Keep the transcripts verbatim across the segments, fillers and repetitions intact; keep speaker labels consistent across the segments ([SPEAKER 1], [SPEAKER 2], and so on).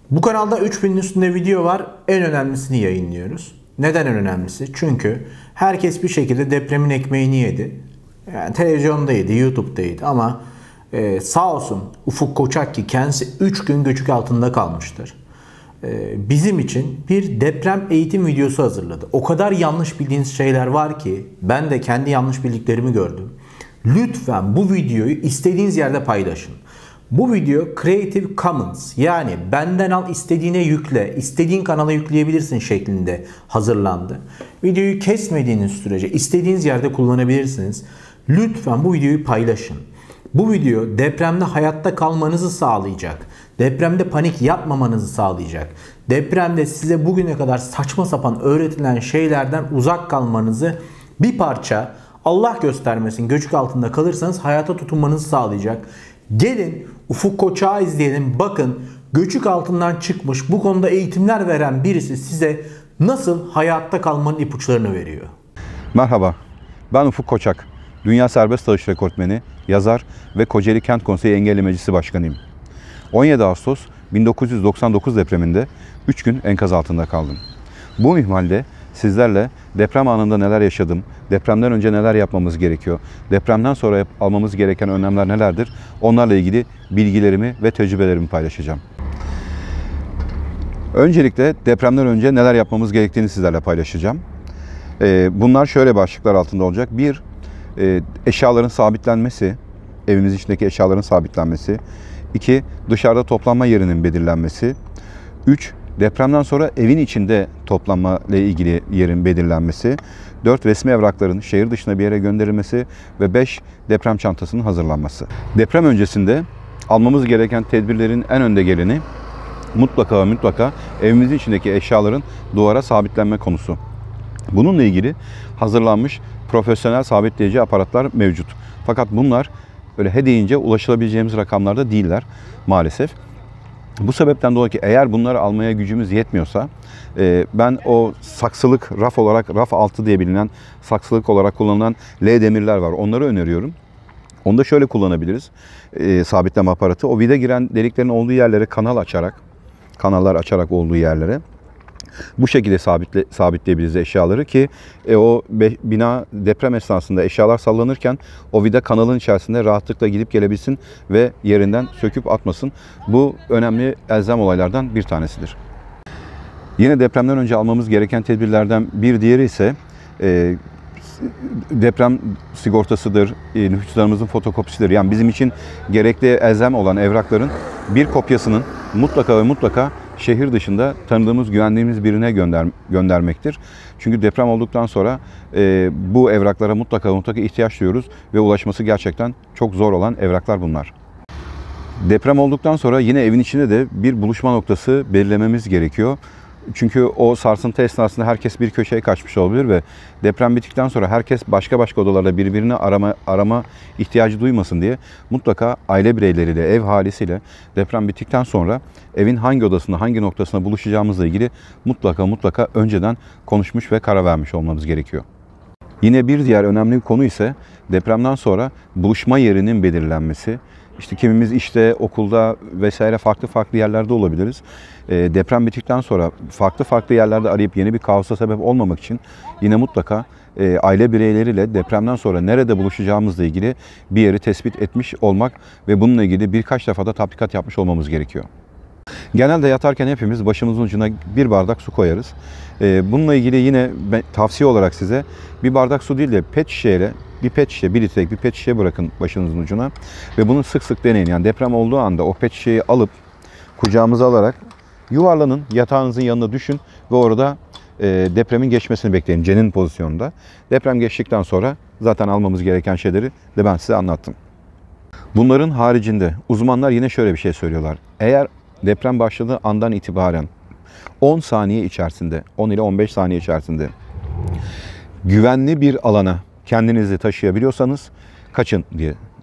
[SPEAKER 1] Bu kanalda üç binin üstünde video var. En önemlisini yayınlıyoruz. Neden en önemlisi? Çünkü herkes bir şekilde depremin ekmeğini yedi. Yani televizyonda yedi, YouTube'da yedi ama e, sağ olsun Ufuk Koçak ki kendisi üç gün göçük altında kalmıştır. E, bizim için bir deprem eğitim videosu hazırladı. O kadar yanlış bildiğiniz şeyler var ki ben de kendi yanlış bildiklerimi gördüm. Lütfen bu videoyu istediğiniz yerde paylaşın. Bu video Creative Commons yani benden al istediğine yükle, istediğin kanala yükleyebilirsin şeklinde hazırlandı. Videoyu kesmediğiniz sürece istediğiniz yerde kullanabilirsiniz. Lütfen bu videoyu paylaşın. Bu video depremde hayatta kalmanızı sağlayacak. Depremde panik yapmamanızı sağlayacak. Depremde size bugüne kadar saçma sapan öğretilen şeylerden uzak kalmanızı bir parça Allah göstermesin göçük altında kalırsanız hayata tutunmanızı sağlayacak. Gelin Ufuk Koçak'ı izleyelim. Bakın göçük altından çıkmış bu konuda eğitimler veren birisi size nasıl hayatta kalmanın ipuçlarını veriyor.
[SPEAKER 2] Merhaba, ben Ufuk Koçak. Dünya Serbest Atış Rekortmeni, yazar ve Kocaeli Kent Konseyi Engelli Meclisi Başkanıyım. on yedi Ağustos bin dokuz yüz doksan dokuz depreminde üç gün enkaz altında kaldım. Bu minvalde sizlerle deprem anında neler yaşadım, depremden önce neler yapmamız gerekiyor, depremden sonra almamız gereken önlemler nelerdir, onlarla ilgili bilgilerimi ve tecrübelerimi paylaşacağım. Öncelikle depremden önce neler yapmamız gerektiğini sizlerle paylaşacağım. Bunlar şöyle başlıklar altında olacak. Bir, eşyaların sabitlenmesi, evimiz içindeki eşyaların sabitlenmesi. İki, dışarıda toplanma yerinin belirlenmesi. Üç, depremden sonra evin içinde toplanma ile ilgili yerin belirlenmesi. Dört, resmi evrakların şehir dışına bir yere gönderilmesi. Ve beş, deprem çantasının hazırlanması. Deprem öncesinde almamız gereken tedbirlerin en önde geleni mutlaka ve mutlaka evimizin içindeki eşyaların duvara sabitlenme konusu. Bununla ilgili hazırlanmış profesyonel sabitleyici aparatlar mevcut. Fakat bunlar öyle he deyince ulaşılabileceğimiz rakamlarda değiller maalesef. Bu sebepten dolayı ki eğer bunları almaya gücümüz yetmiyorsa ben o saksılık raf olarak raf altı diye bilinen saksılık olarak kullanılan L demirler var. Onları öneriyorum. Onu da şöyle kullanabiliriz. E, sabitleme aparatı. O vida giren deliklerin olduğu yerlere kanal açarak, kanallar açarak olduğu yerlere bu şekilde sabitle, sabitleyebiliriz eşyaları ki e, o be, bina deprem esnasında eşyalar sallanırken o vida kanalın içerisinde rahatlıkla gidip gelebilsin ve yerinden söküp atmasın. Bu önemli elzem olaylardan bir tanesidir. Yine depremden önce almamız gereken tedbirlerden bir diğeri ise e, deprem sigortasıdır, e, nüfuslarımızın fotokopisidir. Yani bizim için gerekli elzem olan evrakların bir kopyasının mutlaka ve mutlaka şehir dışında tanıdığımız, güvendiğimiz birine gönder, göndermektir. Çünkü deprem olduktan sonra e, bu evraklara mutlaka mutlaka ihtiyaç duyuyoruz ve ulaşması gerçekten çok zor olan evraklar bunlar. Deprem olduktan sonra yine evin içinde de bir buluşma noktası belirlememiz gerekiyor. Çünkü o sarsıntı esnasında herkes bir köşeye kaçmış olabilir ve deprem bittikten sonra herkes başka başka odalarda birbirini arama, arama ihtiyacı duymasın diye mutlaka aile bireyleriyle, ev ahalisiyle deprem bittikten sonra evin hangi odasında, hangi noktasında buluşacağımızla ilgili mutlaka mutlaka önceden konuşmuş ve karar vermiş olmamız gerekiyor. Yine bir diğer önemli bir konu ise depremden sonra buluşma yerinin belirlenmesi. İşte kimimiz işte, okulda vesaire farklı farklı yerlerde olabiliriz. E, deprem bittikten sonra farklı farklı yerlerde arayıp yeni bir kaosa sebep olmamak için yine mutlaka e, aile bireyleriyle depremden sonra nerede buluşacağımızla ilgili bir yeri tespit etmiş olmak ve bununla ilgili birkaç defa da tatbikat yapmış olmamız gerekiyor. Genelde yatarken hepimiz başımızın ucuna bir bardak su koyarız. E, bununla ilgili yine ben, tavsiye olarak size bir bardak su değil de pet şişeyle bir pet şişe, bir litrelik bir pet şişe bırakın başınızın ucuna ve bunu sık sık deneyin. Yani deprem olduğu anda o pet şişeyi alıp kucağımıza alarak yuvarlanın, yatağınızın yanına düşün ve orada e, depremin geçmesini bekleyin cenin pozisyonunda. Deprem geçtikten sonra zaten almamız gereken şeyleri de ben size anlattım. Bunların haricinde uzmanlar yine şöyle bir şey söylüyorlar. Eğer deprem başladığı andan itibaren on saniye içerisinde, on ile on beş saniye içerisinde güvenli bir alana kendinizi taşıyabiliyorsanız kaçın diye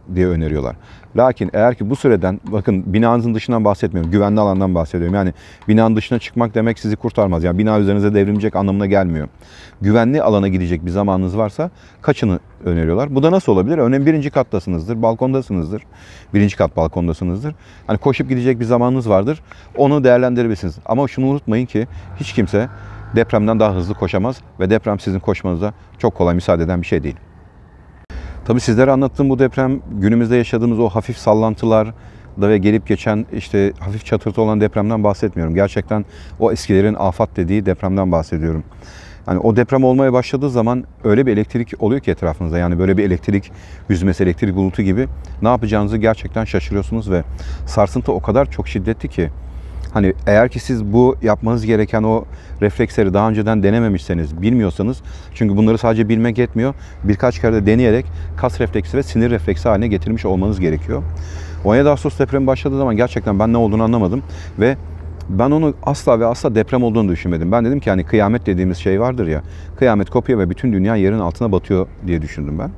[SPEAKER 2] diye öneriyorlar. Lakin eğer ki bu süreden, bakın binanızın dışından bahsetmiyorum, güvenli alandan bahsediyorum. Yani binanın dışına çıkmak demek sizi kurtarmaz. Yani bina üzerinize devrilecek anlamına gelmiyor. Güvenli alana gidecek bir zamanınız varsa kaçını öneriyorlar. Bu da nasıl olabilir? Örneğin birinci kattasınızdır, balkondasınızdır. Birinci kat balkondasınızdır. Hani koşup gidecek bir zamanınız vardır. Onu değerlendirebilirsiniz. Ama şunu unutmayın ki hiç kimse depremden daha hızlı koşamaz ve deprem sizin koşmanıza çok kolay müsaade eden bir şey değil. Tabii sizlere anlattığım bu deprem günümüzde yaşadığımız o hafif sallantılar da ve gelip geçen işte hafif çatırtı olan depremden bahsetmiyorum. Gerçekten o eskilerin afat dediği depremden bahsediyorum. Yani o deprem olmaya başladığı zaman öyle bir elektrik oluyor ki etrafınızda. Yani böyle bir elektrik hüzmesi, elektrik bulutu gibi ne yapacağınızı gerçekten şaşırıyorsunuz ve sarsıntı o kadar çok şiddetli ki hani eğer ki siz bu yapmanız gereken o refleksleri daha önceden denememişseniz, bilmiyorsanız, çünkü bunları sadece bilmek yetmiyor, birkaç kere de deneyerek kas refleksi ve sinir refleksi haline getirmiş olmanız gerekiyor. on yedi Ağustos depremi başladığı zaman gerçekten ben ne olduğunu anlamadım ve ben onu asla ve asla deprem olduğunu düşünmedim. Ben dedim ki hani kıyamet dediğimiz şey vardır ya, kıyamet kopuyor ve bütün dünya yerin altına batıyor diye düşündüm ben.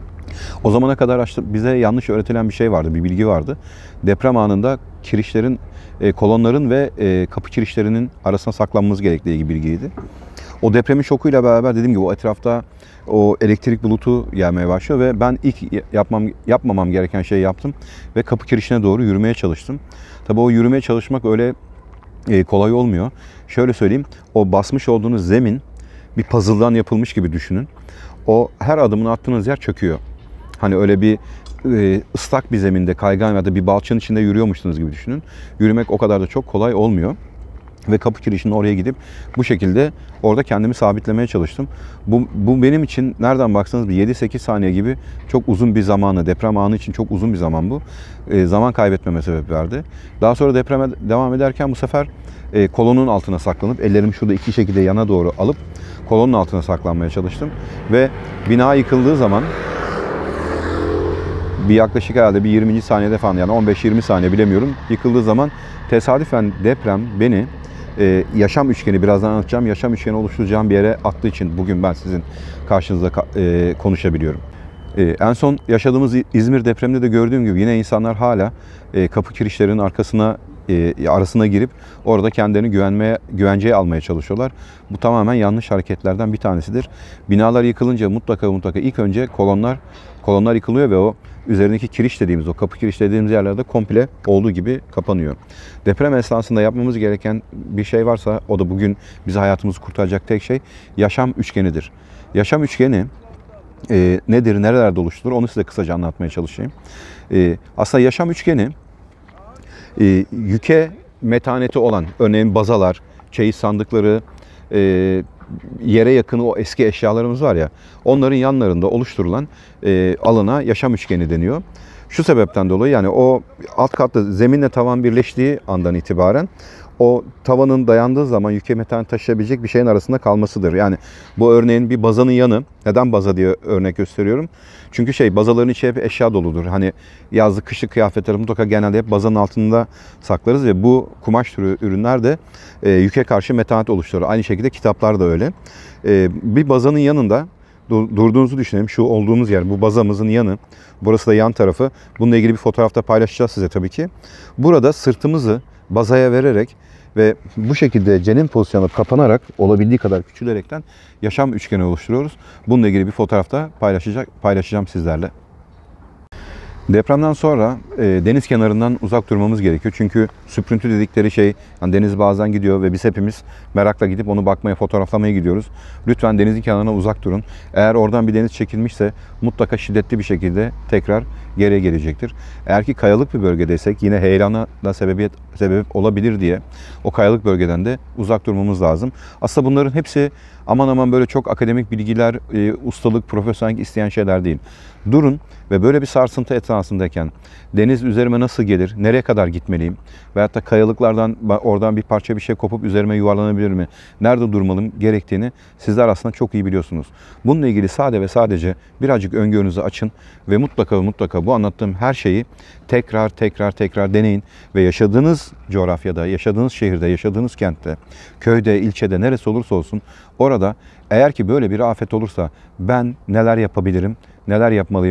[SPEAKER 2] O zamana kadar bize yanlış öğretilen bir şey vardı, bir bilgi vardı. Deprem anında kirişlerin, kolonların ve kapı kirişlerinin arasına saklanmamız gerektiği gibi bilgiydi. O depremin şokuyla beraber dediğim gibi o etrafta o elektrik bulutu gelmeye başlıyor ve ben ilk yapmam yapmamam gereken şeyi yaptım ve kapı kirişine doğru yürümeye çalıştım. Tabii o yürümeye çalışmak öyle kolay olmuyor. Şöyle söyleyeyim, o basmış olduğunuz zemin bir puzzle'dan yapılmış gibi düşünün. O her adımını attığınız yer çöküyor. Hani öyle bir e, ıslak bir zeminde, kaygan ya da bir balçanın içinde yürüyormuşsunuz gibi düşünün. Yürümek o kadar da çok kolay olmuyor. Ve kapı kirişinin oraya gidip bu şekilde orada kendimi sabitlemeye çalıştım. Bu, bu benim için nereden baksanız bir yedi sekiz saniye gibi çok uzun bir zamanı, deprem anı için çok uzun bir zaman bu. E, zaman kaybetmeme sebep verdi. Daha sonra depreme devam ederken bu sefer e, kolonun altına saklanıp ellerimi şurada iki şekilde yana doğru alıp kolonun altına saklanmaya çalıştım. Ve bina yıkıldığı zaman bir yaklaşık herhalde bir yirminci saniyede falan, yani on beş yirmi saniye bilemiyorum, yıkıldığı zaman tesadüfen deprem beni e, yaşam üçgeni, birazdan anlatacağım, yaşam üçgeni oluşturacağım bir yere attığı için bugün ben sizin karşınızda e, konuşabiliyorum. E, en son yaşadığımız İzmir depreminde de gördüğüm gibi yine insanlar hala e, kapı kirişlerinin arkasına e, arasına girip orada kendilerini güvenmeye, güvenceye almaya çalışıyorlar. Bu tamamen yanlış hareketlerden bir tanesidir. Binalar yıkılınca mutlaka mutlaka ilk önce kolonlar kolonlar yıkılıyor ve o üzerindeki kiriş dediğimiz, o kapı kiriş dediğimiz yerlerde komple olduğu gibi kapanıyor. Deprem esnasında yapmamız gereken bir şey varsa, o da bugün bizi, hayatımızı kurtaracak tek şey yaşam üçgenidir. Yaşam üçgeni e, nedir, nerelerde oluşturur, onu size kısaca anlatmaya çalışayım. E, aslında yaşam üçgeni e, yüke metaneti olan, örneğin bazalar, çeyiz sandıkları, e, yere yakın o eski eşyalarımız var ya, onların yanlarında oluşturulan e, alana yaşam üçgeni deniyor. Şu sebepten dolayı, yani o alt katta zeminle tavan birleştiği andan itibaren o tavanın dayandığı zaman yüke metanet taşıyabilecek bir şeyin arasında kalmasıdır. Yani bu örneğin bir bazanın yanı, neden baza diye örnek gösteriyorum? Çünkü şey, bazaların içi hep eşya doludur. Hani yazlık kışlık kıyafetleri mutlaka genelde hep bazanın altında saklarız ve bu kumaş türü ürünler de e, yüke karşı metanet oluşturur. Aynı şekilde kitaplar da öyle. E, bir bazanın yanında durduğunuzu düşünelim. Şu olduğumuz yer, bu bazamızın yanı. Burası da yan tarafı. Bununla ilgili bir fotoğrafta paylaşacağız size tabii ki. Burada sırtımızı bazaya vererek ve bu şekilde cenin pozisyonuna kapanarak, olabildiği kadar küçülerekten yaşam üçgeni oluşturuyoruz. Bununla ilgili bir fotoğrafta paylaşacak, paylaşacağım sizlerle. Depremden sonra e, deniz kenarından uzak durmamız gerekiyor. Çünkü süprüntü dedikleri şey, yani deniz bazen gidiyor ve biz hepimiz merakla gidip onu bakmaya, fotoğraflamaya gidiyoruz. Lütfen denizin kenarına uzak durun. Eğer oradan bir deniz çekilmişse mutlaka şiddetli bir şekilde tekrar geriye gelecektir. Eğer ki kayalık bir bölgedeysek yine heyelana da sebebiyet, sebep olabilir diye o kayalık bölgeden de uzak durmamız lazım. Aslında bunların hepsi aman aman böyle çok akademik bilgiler, e, ustalık, profesyonellik isteyen şeyler değil. Durun ve böyle bir sarsıntı etrafındayken deniz üzerime nasıl gelir, nereye kadar gitmeliyim veyahut da kayalıklardan oradan bir parça bir şey kopup üzerime yuvarlanabilir mi, nerede durmalım gerektiğini sizler aslında çok iyi biliyorsunuz. Bununla ilgili sade ve sadece birazcık öngörünüzü açın ve mutlaka mutlaka bu anlattığım her şeyi tekrar tekrar tekrar deneyin ve yaşadığınız coğrafyada, yaşadığınız şehirde, yaşadığınız kentte, köyde, ilçede, neresi olursa olsun orada eğer ki böyle bir afet olursa ben neler yapabilirim, neler yapmalıyımı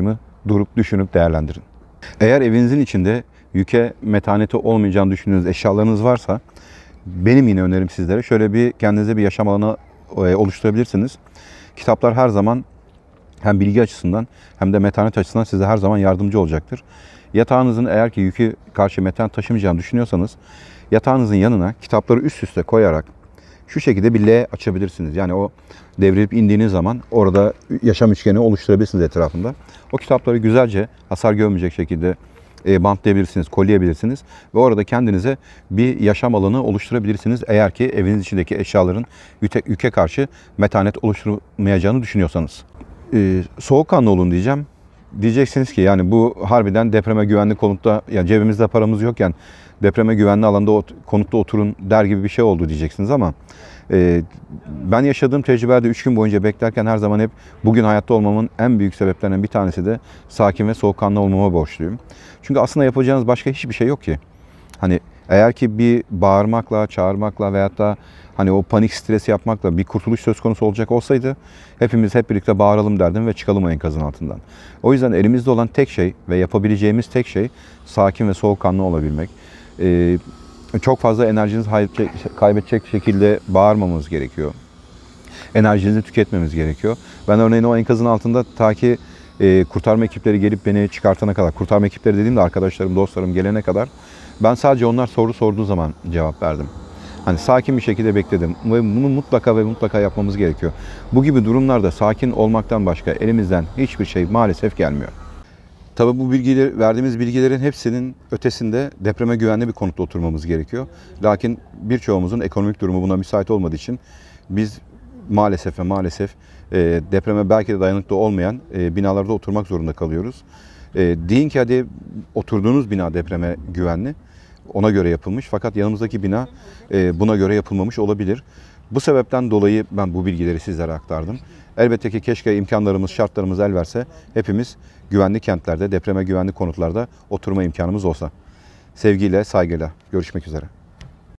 [SPEAKER 2] durup düşünüp değerlendirin. Eğer evinizin içinde yüke metaneti olmayacağını düşündüğünüz eşyalarınız varsa benim yine önerim sizlere şöyle bir kendinize bir yaşam alanı oluşturabilirsiniz. Kitaplar her zaman hem bilgi açısından hem de metanet açısından size her zaman yardımcı olacaktır. Yatağınızın eğer ki yükü karşı metanet taşımayacağını düşünüyorsanız yatağınızın yanına kitapları üst üste koyarak şu şekilde bir L açabilirsiniz. Yani o devrilip indiğiniz zaman orada yaşam üçgeni oluşturabilirsiniz etrafında. O kitapları güzelce hasar görmeyecek şekilde bantlayabilirsiniz, kolyeyebilirsiniz ve orada kendinize bir yaşam alanı oluşturabilirsiniz. Eğer ki eviniz içindeki eşyaların yüke, yüke karşı metanet oluşturmayacağını düşünüyorsanız. Ee, soğukkanlı olun diyeceğim. Diyeceksiniz ki yani bu harbiden depreme güvenli konutta, yani cebimizde paramız yokken depreme güvenli alanda konutta oturun der gibi bir şey oldu diyeceksiniz ama e, ben yaşadığım tecrübelerde üç gün boyunca beklerken her zaman hep bugün hayatta olmamın en büyük sebeplerinden bir tanesi de sakin ve soğukkanlı olmama borçluyum. Çünkü aslında yapacağınız başka hiçbir şey yok ki. Hani eğer ki bir bağırmakla, çağırmakla veyahut da hani o panik stres yapmakla bir kurtuluş söz konusu olacak olsaydı hepimiz hep birlikte bağıralım derdim ve çıkalım o enkazın altından. O yüzden elimizde olan tek şey ve yapabileceğimiz tek şey sakin ve soğukkanlı olabilmek. Ee, çok fazla enerjinizi kaybedecek şekilde bağırmamamız gerekiyor. Enerjinizi tüketmemiz gerekiyor. Ben örneğin o enkazın altında ta ki e, kurtarma ekipleri gelip beni çıkartana kadar, kurtarma ekipleri dediğimde arkadaşlarım, dostlarım gelene kadar ben sadece onlar soru sorduğu zaman cevap verdim. Hani sakin bir şekilde bekledim ve bunu mutlaka ve mutlaka yapmamız gerekiyor. Bu gibi durumlarda sakin olmaktan başka elimizden hiçbir şey maalesef gelmiyor. Tabii bu bilgileri, verdiğimiz bilgilerin hepsinin ötesinde depreme güvenli bir konutta oturmamız gerekiyor. Lakin birçoğumuzun ekonomik durumu buna müsait olmadığı için biz maalesef ve maalesef e, depreme belki de dayanıklı olmayan e, binalarda oturmak zorunda kalıyoruz. E, deyin ki hadi oturduğunuz bina depreme güvenli, ona göre yapılmış fakat yanımızdaki bina e, buna göre yapılmamış olabilir. Bu sebepten dolayı ben bu bilgileri sizlere aktardım. Elbette ki keşke imkanlarımız, şartlarımız el verse hepimiz güvenli kentlerde, depreme güvenli konutlarda oturma imkanımız olsa. Sevgiyle, saygıyla görüşmek üzere.